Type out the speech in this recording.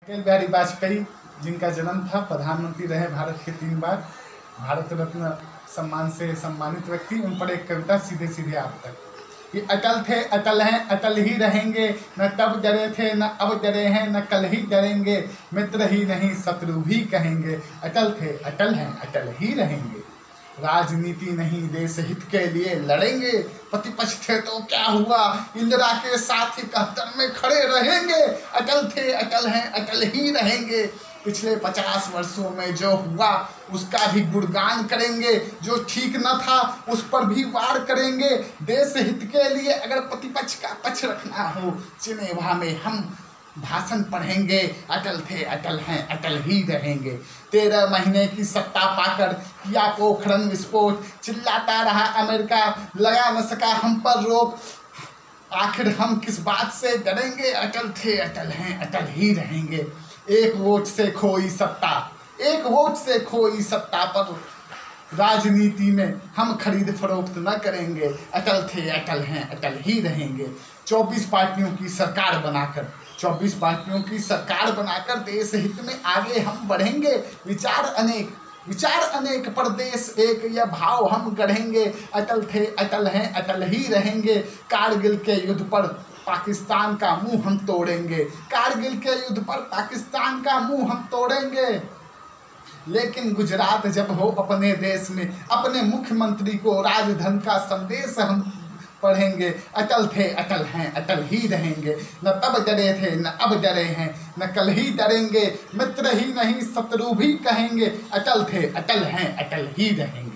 अटल बिहारी वाजपेयी जिनका जन्म था, प्रधानमंत्री रहे भारत के 3 बार, भारत रत्न सम्मान से सम्मानित व्यक्ति। उन पर एक कविता सीधे सीधे आप तक कि अटल थे, अटल हैं, अटल ही रहेंगे, न तब डरे थे न अब डरे हैं, न कल ही डरेंगे, मित्र ही नहीं शत्रु भी कहेंगे। अटल थे, अटल हैं, अटल ही रहेंगे, राजनीति नहीं देश हित के लिए लड़ेंगे। प्रतिपक्ष थे तो क्या हुआ, इंदिरा के साथ 71 में खड़े रहेंगे। अटल थे, अटल हैं, अटल ही रहेंगे, पिछले 50 वर्षों में जो हुआ उसका भी गुणगान करेंगे, जो ठीक न था उस पर भी वार करेंगे। देश हित के लिए अगर प्रतिपक्ष का पक्ष रखना हो, जिनेवा में हम भाषण पढ़ेंगे। अटल थे, अटल हैं, अटल ही रहेंगे। 13 महीने की सत्ता पाकर किया पोखरण विस्फोट, चिल्लाता रहा अमेरिका, लगा न सका हम पर रोक, आखिर हम किस बात से डरेंगे। अटल थे, अटल हैं, अटल ही रहेंगे। एक वोट से खोई सत्ता, एक वोट से खोई सत्ता पर राजनीति में हम खरीद फरोख्त न करेंगे। अटल थे, अटल हैं, अटल ही रहेंगे। 24 पार्टियों की सरकार बनाकर, 24 पार्टियों की सरकार बनाकर देश हित में आगे हम बढ़ेंगे। विचार अनेक पर देश एक, यह भाव हम गढ़ेंगे। अटल थे, अटल हैं, अटल ही रहेंगे। कारगिल के युद्ध पर पाकिस्तान का मुंह हम तोड़ेंगे, कारगिल के युद्ध पर पाकिस्तान का मुंह हम तोड़ेंगे। लेकिन गुजरात जब हो अपने देश में, अपने मुख्यमंत्री को राजधन का संदेश हम पढ़ेंगे। अटल थे, अटल हैं, अटल ही रहेंगे, न तब डरे थे न अब डरे हैं, न कल ही डरेंगे, मित्र ही नहीं शत्रु भी कहेंगे। अटल थे, अटल हैं, अटल ही रहेंगे।